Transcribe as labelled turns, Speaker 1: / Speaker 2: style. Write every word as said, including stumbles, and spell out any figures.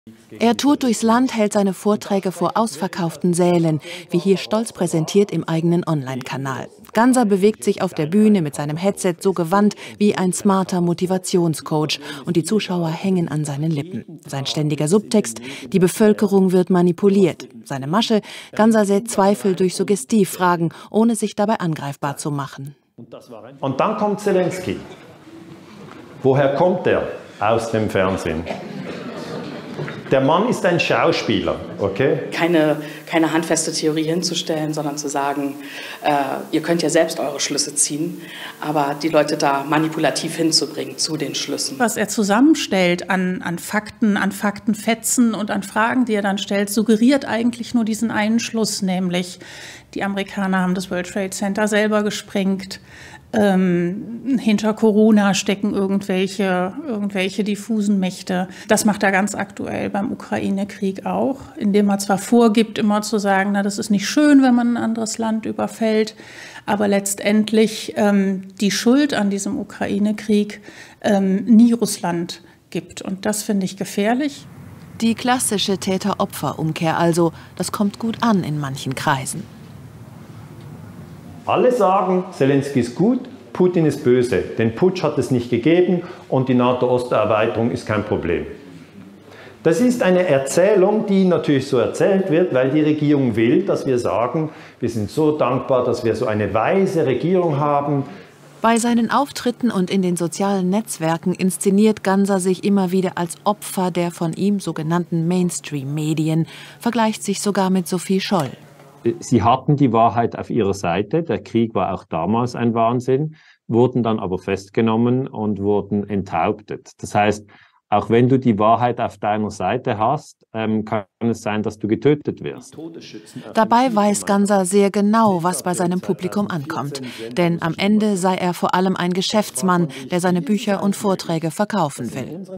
Speaker 1: Er tourt durchs Land, hält seine Vorträge vor ausverkauften Sälen, wie hier stolz präsentiert im eigenen Online-Kanal. Ganser bewegt sich auf der Bühne mit seinem Headset so gewandt wie ein smarter Motivationscoach und die Zuschauer hängen an seinen Lippen. Sein ständiger Subtext: Die Bevölkerung wird manipuliert. Seine Masche: Ganser sät Zweifel durch Suggestivfragen, ohne sich dabei angreifbar zu machen.
Speaker 2: Und dann kommt Zelensky. Woher kommt er? Aus dem Fernsehen. Der Mann ist ein Schauspieler, okay?
Speaker 3: Keine, keine handfeste Theorie hinzustellen, sondern zu sagen, äh, ihr könnt ja selbst eure Schlüsse ziehen, aber die Leute da manipulativ hinzubringen zu den Schlüssen.
Speaker 4: Was er zusammenstellt an, an Fakten, an Faktenfetzen und an Fragen, die er dann stellt, suggeriert eigentlich nur diesen einen Schluss, nämlich die Amerikaner haben das World Trade Center selber gesprengt. Ähm, hinter Corona stecken irgendwelche, irgendwelche diffusen Mächte. Das macht er ganz aktuell beim Ukraine-Krieg auch, indem er zwar vorgibt, immer zu sagen, na, das ist nicht schön, wenn man ein anderes Land überfällt, aber letztendlich ähm, die Schuld an diesem Ukraine-Krieg ähm, nie Russland gibt. Und das finde ich gefährlich.
Speaker 1: Die klassische Täter-Opfer-Umkehr also, das kommt gut an in manchen Kreisen.
Speaker 2: Alle sagen, Zelensky ist gut, Putin ist böse. Den Putsch hat es nicht gegeben und die NATO-Osterweiterung ist kein Problem. Das ist eine Erzählung, die natürlich so erzählt wird, weil die Regierung will, dass wir sagen, wir sind so dankbar, dass wir so eine weise Regierung haben.
Speaker 1: Bei seinen Auftritten und in den sozialen Netzwerken inszeniert Ganser sich immer wieder als Opfer der von ihm sogenannten Mainstream-Medien, vergleicht sich sogar mit Sophie Scholl.
Speaker 5: Sie hatten die Wahrheit auf ihrer Seite, der Krieg war auch damals ein Wahnsinn, wurden dann aber festgenommen und wurden enthauptet. Das heißt, auch wenn du die Wahrheit auf deiner Seite hast, ähm, kann es sein, dass du getötet wirst.
Speaker 1: Dabei weiß Ganser sehr genau, was bei seinem Publikum ankommt. Denn am Ende sei er vor allem ein Geschäftsmann, der seine Bücher und Vorträge verkaufen will.